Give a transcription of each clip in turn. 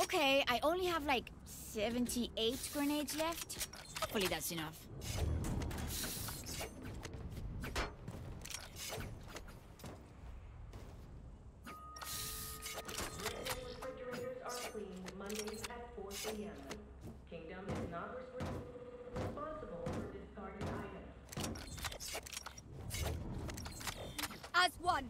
Okay, I only have like 78 grenades left. Hopefully that's enough. Refrigerators are cleaned Mondays at 4 p.m. Kingdom is not responsible for discarded items. As one!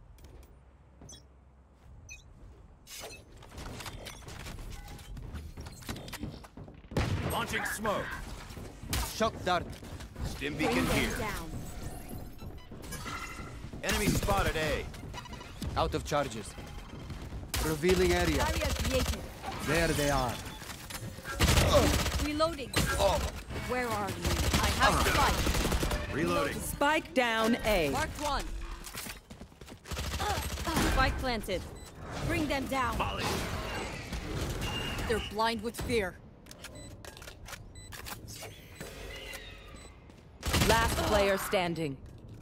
Launching smoke. Shock dart. Stim beacon here. Down. Enemy spotted A. Out of charges. Revealing area. Barrier created. There they are. Reloading. Where are you? I have spike. Reloading. Spike down A. Mark one. Spike planted. Bring them down. Molly. They're blind with fear. Last player standing.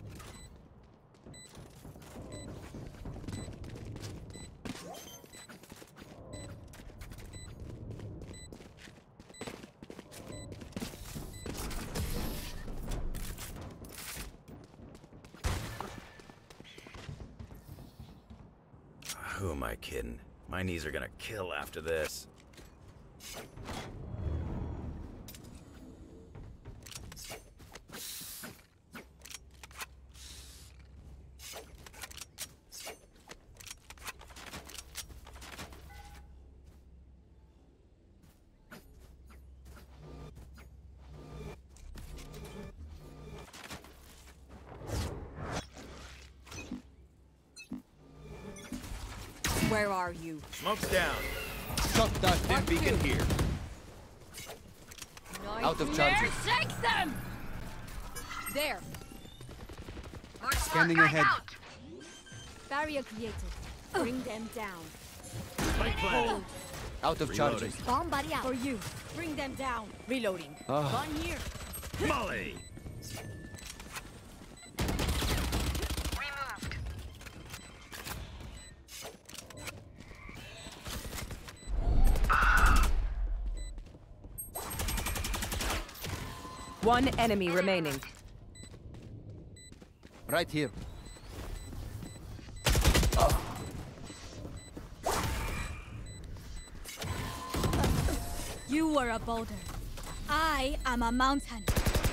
Who am I kidding? My knees are gonna kill after this. Where are you? Smoke's down. Shock dart. Stim beacon here. Out of charges. Shake them! There. Scanning ahead. Barrier created. Bring them down. Spike planted. Out of Reloading. charges. Bomb buddy out. For you. Bring them down. Reloading. Gun here. Molly. One enemy remaining. Right here. You were a boulder. I am a mountain.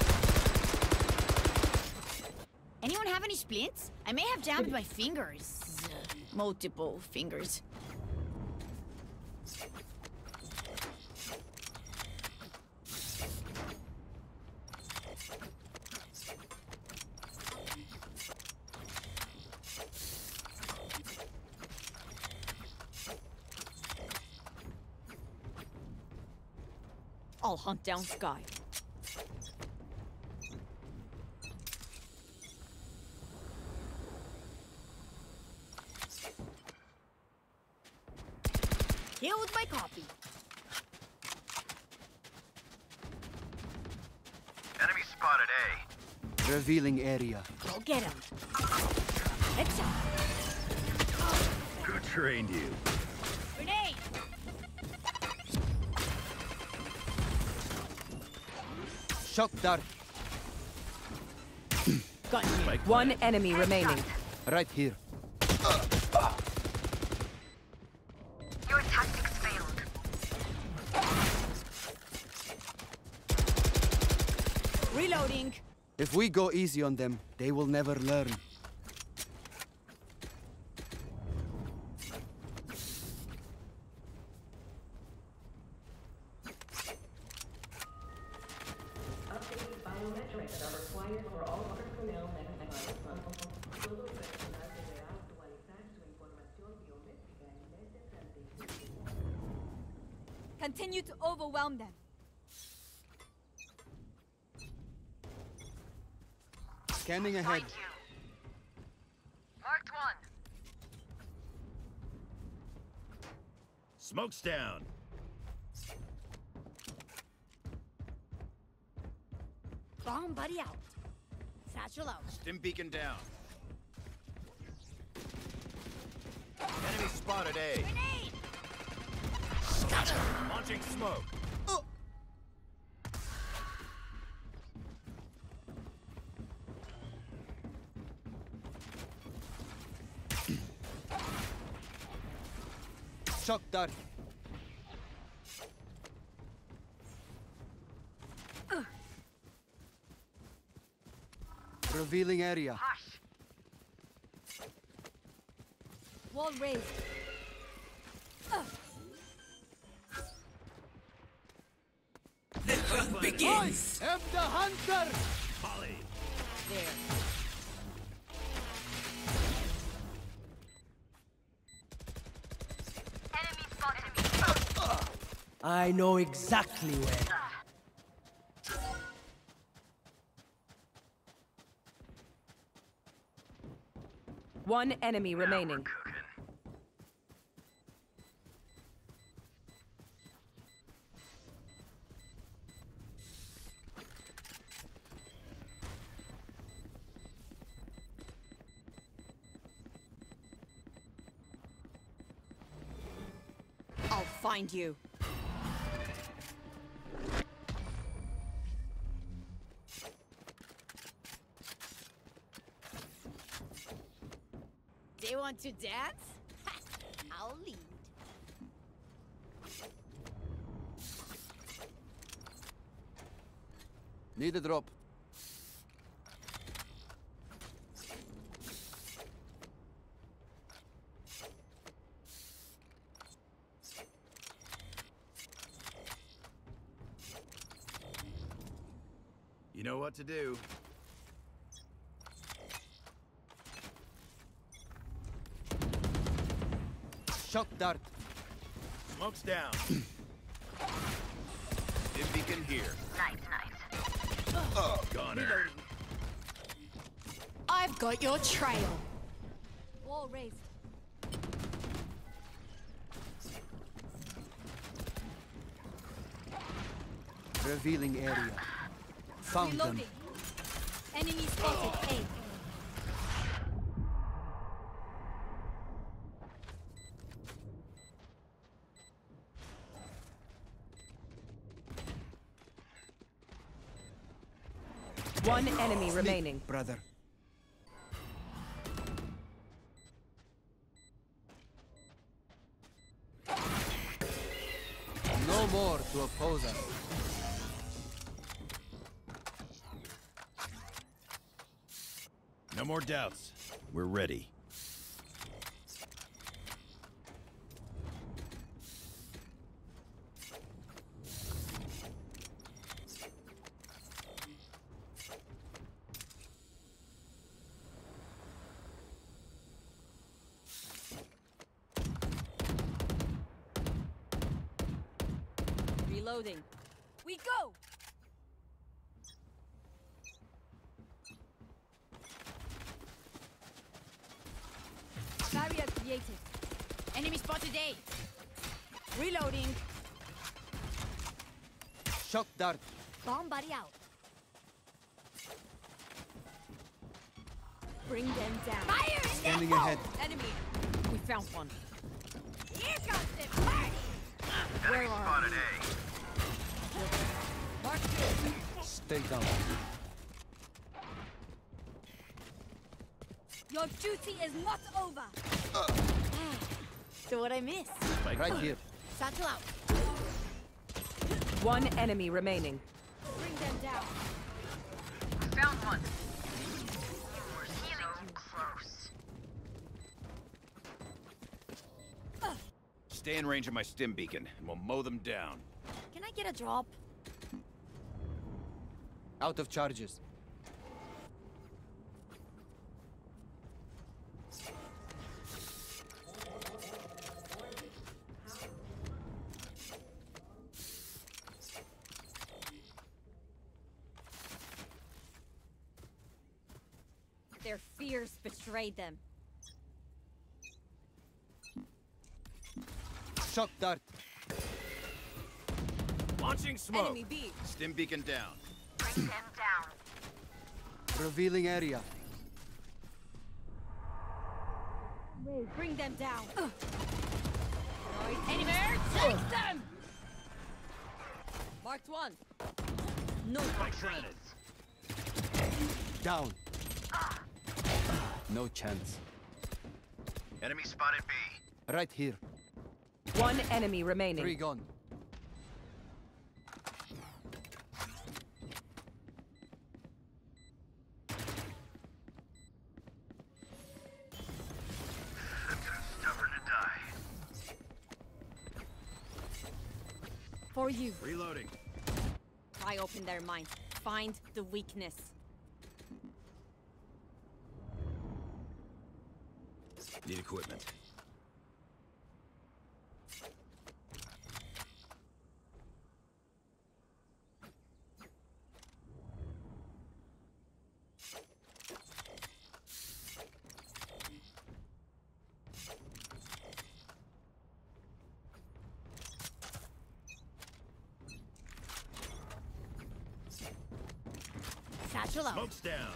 Anyone have any splints? I may have jammed my fingers. Multiple fingers. I'll hunt down Sky. Killed my copy. Enemy spotted A. Revealing area. Go get him. Headshot. Who trained you? Grenade. Shock dart. Gun here. Spike One planted. enemy remaining. Right here. Your tactics failed. Reloading. If we go easy on them, they will never learn. Updated biometrics are required for all personnel medical Todo personal deberá actualizar su información biométrica en mes de transición. Continue to overwhelm them. Scanning ahead. Marked one. Smoke's down. Bomb buddy out. Satchel out. Stim beacon down. Enemy spotted A. Grenade! Launching smoke. Shock dart. Revealing area. Wall raised. The hunt begins! Am the hunter! Polly. There. I know exactly where. One enemy remaining. I'll find you. They want to dance? I'll lead. Need a drop. You know what to do. Shock dart. Smoke's down. Dim beacon here. Gunner. I've got your trail. Wall raised. Revealing area. Found them. Reloading. Enemy spotted. A. One enemy remaining. Brother. No more to oppose us. No more doubts. We're ready. Reloading. We go! Barrier created. Enemy spotted A. Reloading. Shock dart. Bomb buddy out. Bring them down. Fire in Standing the hole! ahead. Enemy. We found one. Here comes the party! Where are you? Mark two. Stay down. Your duty is not over. So what I miss? Right here. Satchel out. One enemy remaining. Bring them down. Found one. We're so close. Stay in range of my stim beacon, and we'll mow them down. Can I get a drop? Out of charges. Their fears betrayed them. Shock dart. Launching smoke. Enemy B. Stim beacon down. Bring them down. Revealing area. Bring them down. Enemy, take them! Marked one. No Down. No chance. Enemy spotted B. Right here. One enemy remaining. 3 gone. Stubborn to die. For you. Reloading. Pry open their mind. Find the weakness. Need equipment. Satchel out. Smoke's down.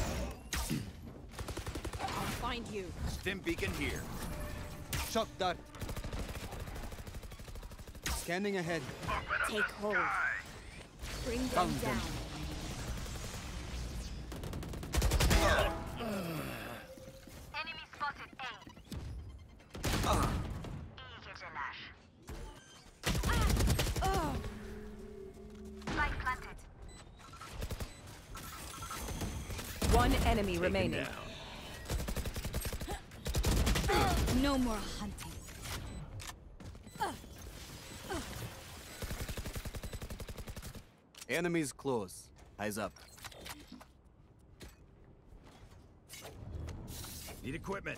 I'll find you. Stim beacon here. Shock dart. Scanning ahead. Take hold. Bring them Found them. down. Enemy spotted A. İyi geceler. Spike planted. One enemy Taken remaining. down. No more hunting. Enemies close. Eyes up. Need equipment.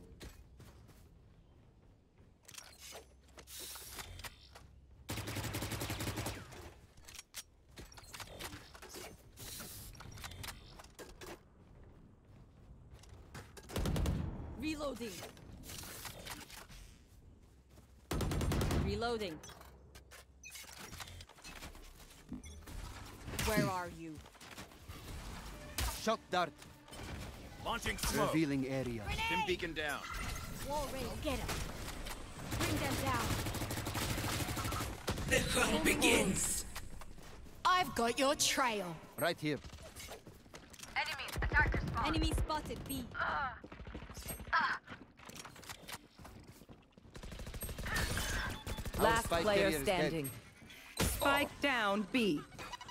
Reloading. Reloading. Where are you? Shock dart. Launching smoke. Revealing area. Stim beacon down. Wall rail, get him. Bring them down. The hunt begins. I've got your trail. Right here. Enemies, attacker spawn. Enemy spotted B. Last spike player carrier is dead. standing. Spike down B.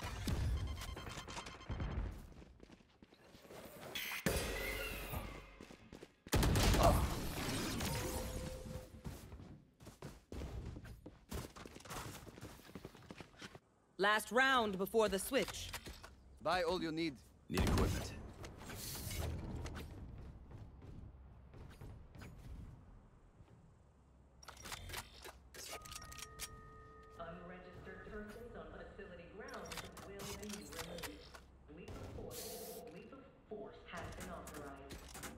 Last round before the switch. Buy all you need. Need equipment. Unregistered persons on facility grounds will be removed. Lethal force has been authorized.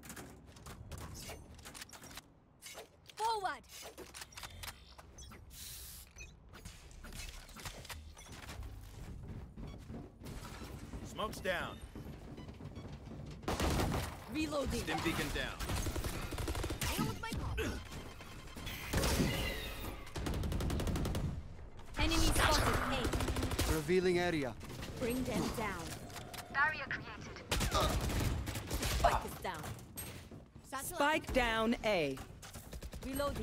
Forward! Smoke's down. Reloading. Stim beacon down. Deal with my pop. Enemy spotted A. Revealing area. Bring them down. Barrier created. Spike is down. Satchel out. Spike down A. Reloading.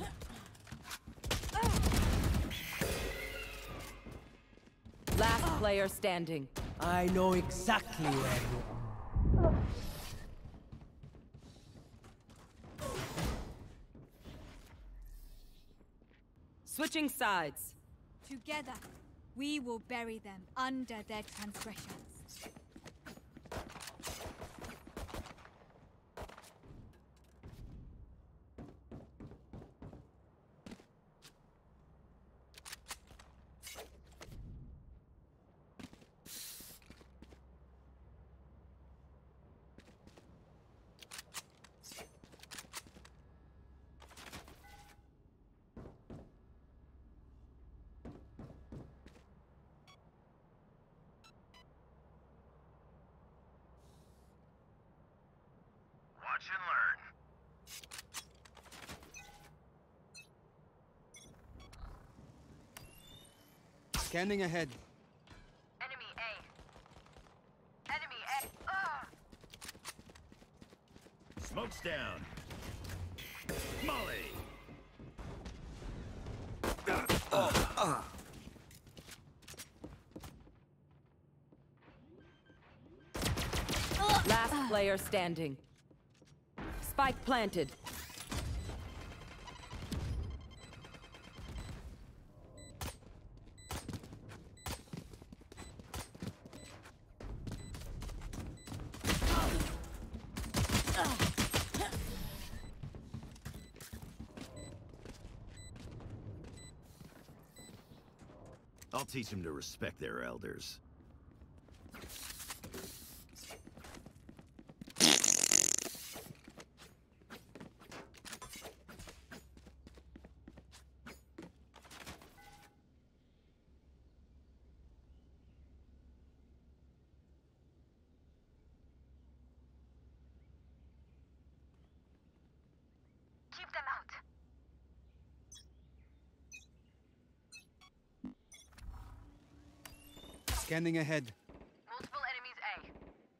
Last player standing. I know exactly where you are. Switching sides. Together, we will bury them under their transgressions. Watch and learn. Scanning ahead. Enemy A. Enemy A. Smoke's down. Molly! Last player standing. Spike planted. I'll teach them to respect their elders. Keep them out. Scanning ahead. Multiple enemies A.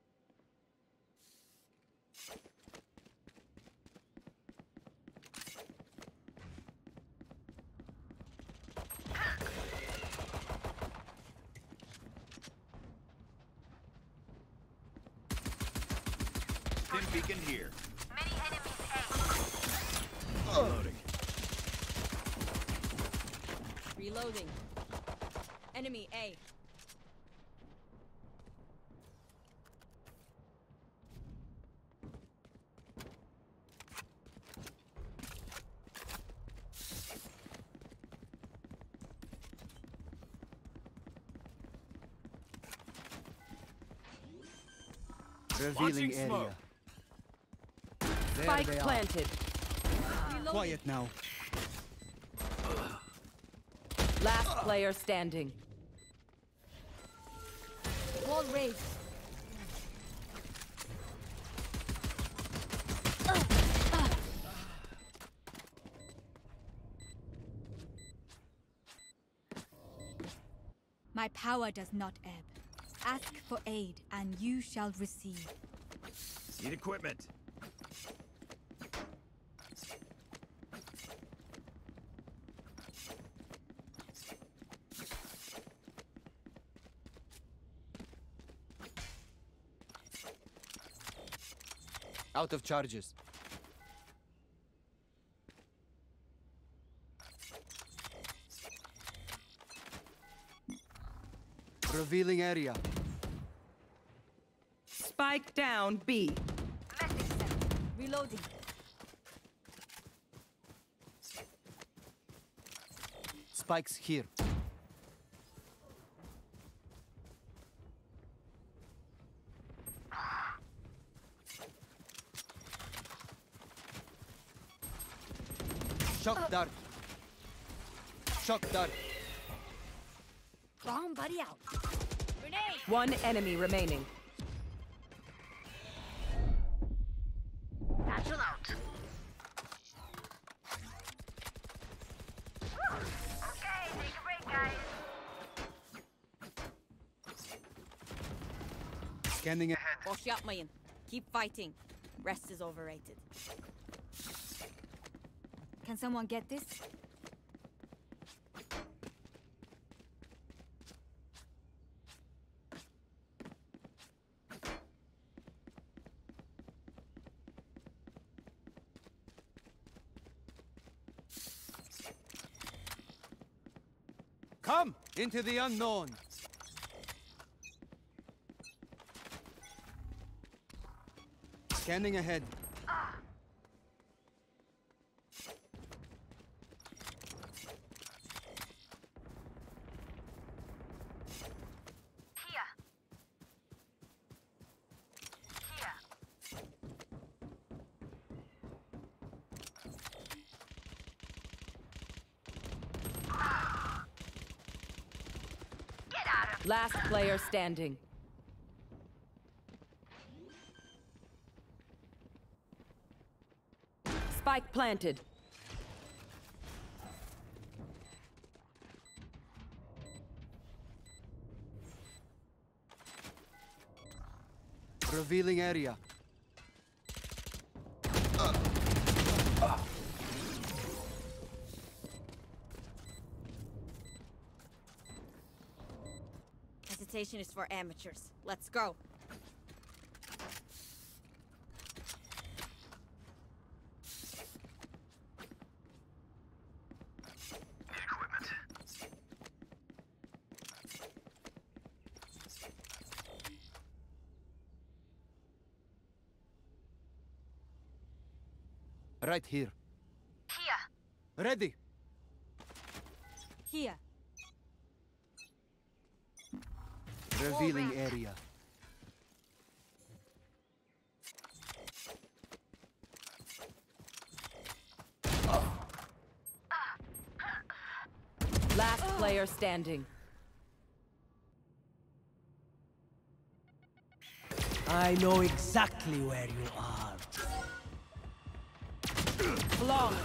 Dim beacon here. Many enemies A. Loading. Reloading. Enemy A. Revealing Launching area. smoke. There Spike they are. planted. Quiet now. Last player standing. Wall raised. My power does not ebb. Ask for aid, and you shall receive. Need equipment. Out of charges. Revealing area. Spike down B. Message sent. Reloading. Spikes here. Shock dart. Shock dart. Bomb buddy out. Grenade! One enemy remaining. Satchel out. Okay, take a break, guys. Scanning ahead. Boş yapmayın. Keep fighting. Rest is overrated. Can someone get this? Come into the unknown. Scanning ahead. Here. Here. Get out of Last player standing. Spike planted. Revealing area. Hesitation is for amateurs. Let's go. Right here. Here. Ready. Here. Revealing area. Last player standing. I know exactly where you are. Flawless.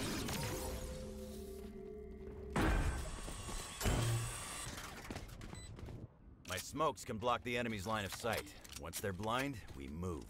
My smokes can block the enemy's line of sight. Once they're blind, we move.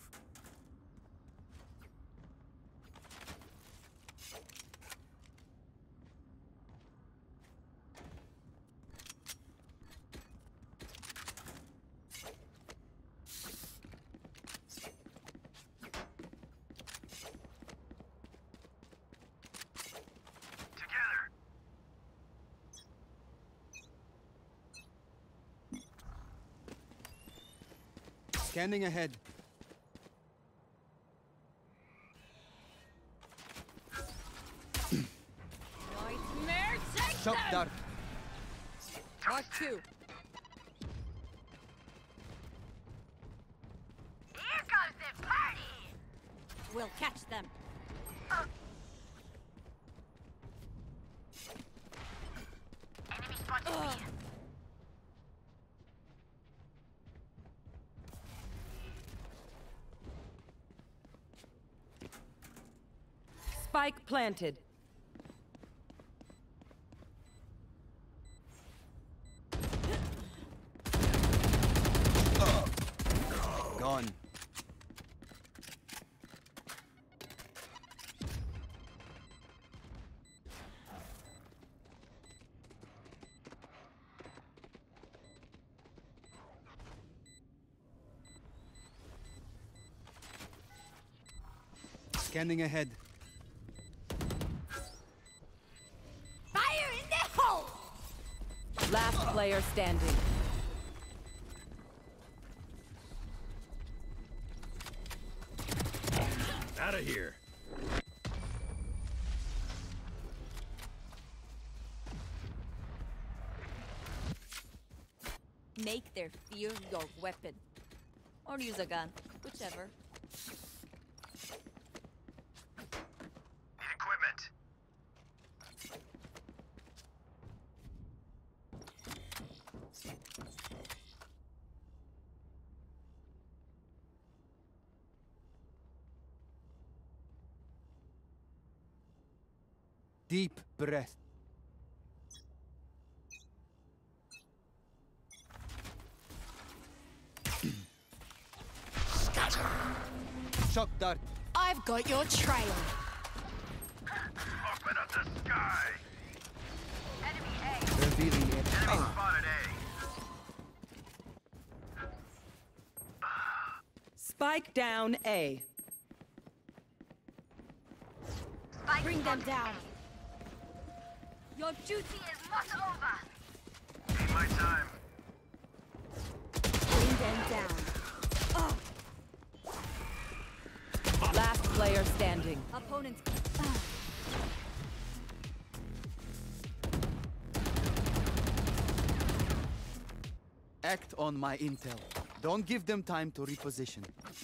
Scanning ahead. Nightmare, take Shock them! dart. Mark 2. Here comes the party! We'll catch them. Enemy spotted me. Spike planted. Gone. Scanning ahead. Fire in the hole! Last player standing. Out of here. Make their fear your weapon. Or use a gun, whichever. Equipment. Deep breath. Shock dart. I've got your trail. Open up the sky. Enemy A. Revealing area. Spotted Spike down A. Spike Bring them down. Your duty is not over. A. Need my time. Bring them down. Last player standing. Opponents. Act on my intel. Don't give them time to reposition.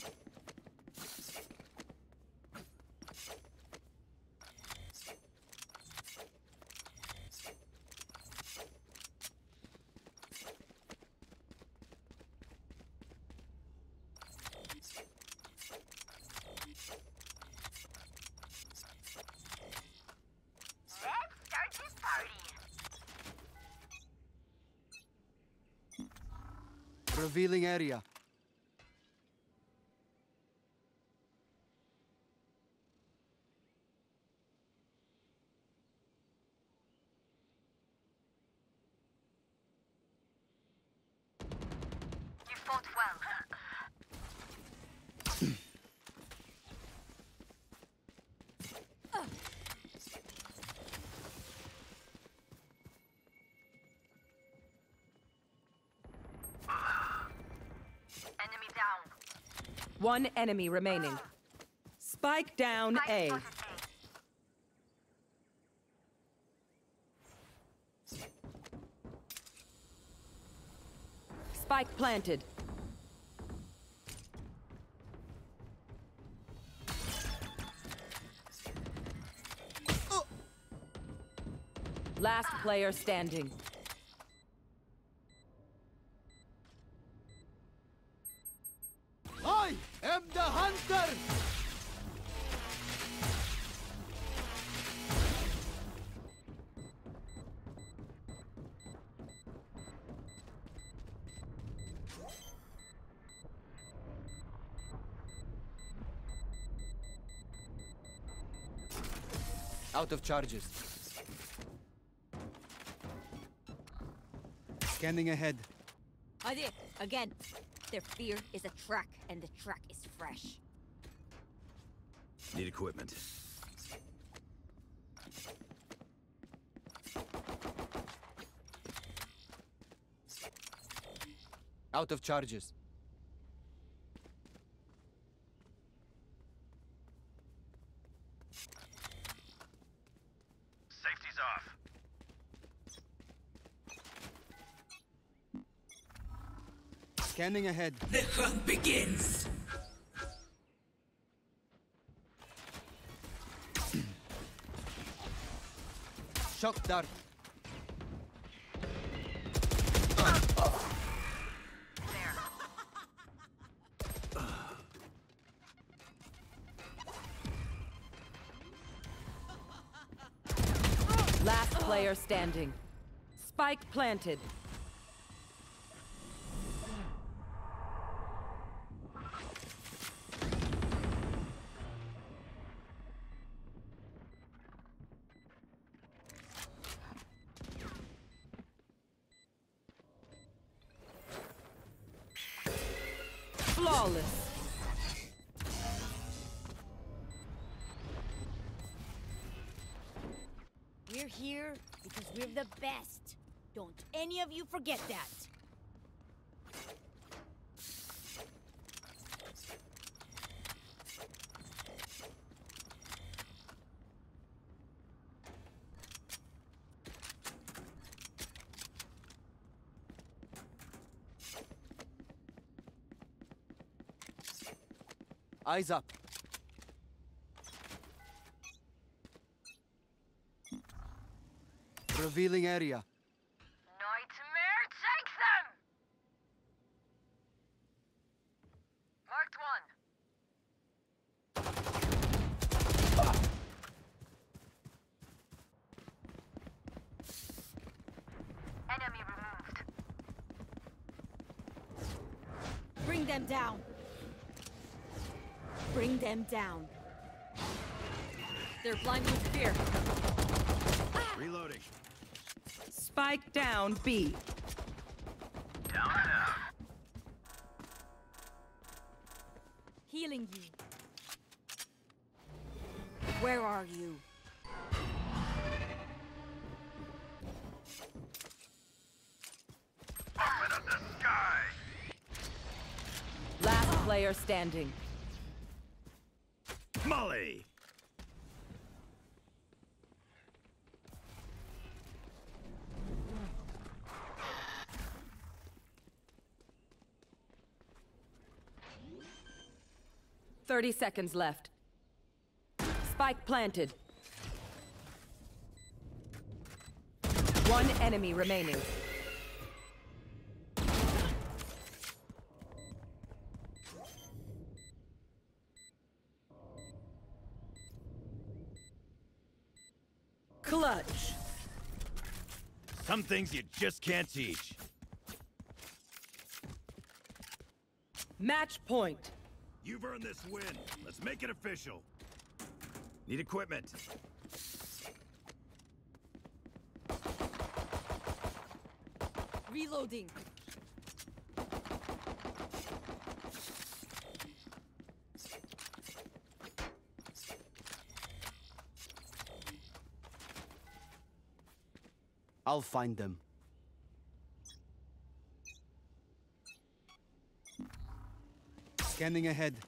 Let's start this party. Revealing area. fought well. Enemy down. One enemy remaining. Spike down A. Spotted Spike planted. Last player standing. I am the hunter! Out of charges. Scanning ahead. Hadi, again. Their fear is a track, and the track is fresh. Need equipment. Out of charges. Safety's off. Scanning ahead. The hunt begins. Shock dart. Last player standing. Spike planted. Flawless. We're here because we're the best. Don't any of you forget that. Eyes up. Revealing area. Nightmare takes them! Marked one. Enemy removed. Bring them down. Bring them down. They're blind with fear. Reloading. Spike down B. Down and out. Healing you. Where are you? Open up the sky. Last player standing. Molly. Thirty seconds left. Spike planted. One enemy remaining. Clutch. Some things you just can't teach. Match point. You've earned this win. Let's make it official. Need equipment. Reloading. I'll find them. Scanning ahead.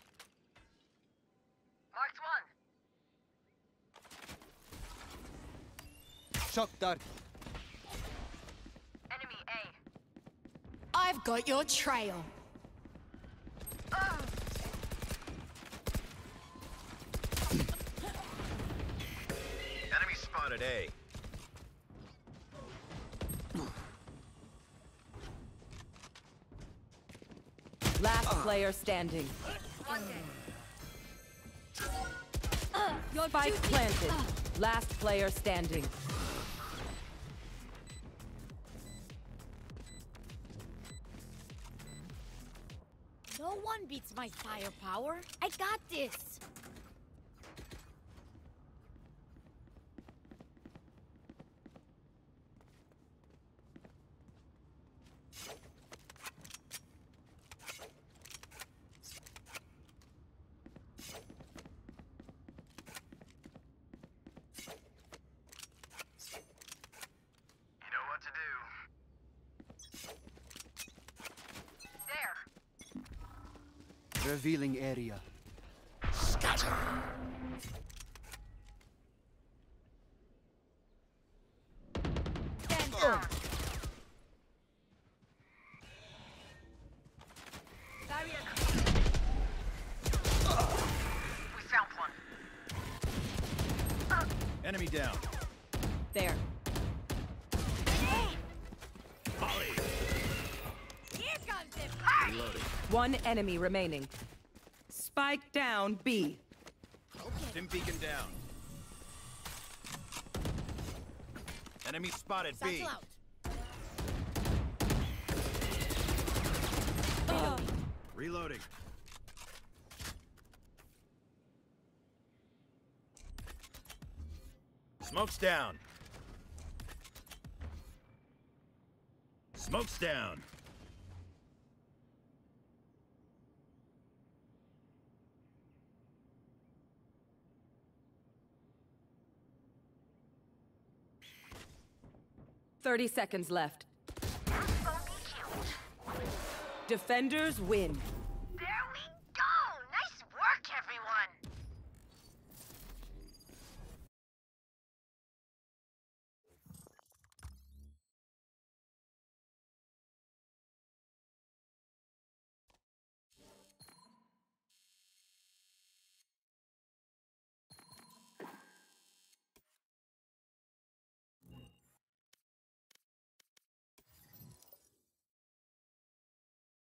Marked one. Shock dart. Enemy A. I've got your trail. Enemy spotted A. Last player standing. Spike planted. Last player standing. No one beats my firepower. I got this. You know what to do. There. Revealing area. Stand down. Barrier. We found one. Enemy down. There. Here comes the Reloading. One enemy remaining. Spike down B. Stim beacon down. Enemy spotted B. satchel out. Reloading. Smoke's down. Smoke's down. Thirty seconds left. Defenders win.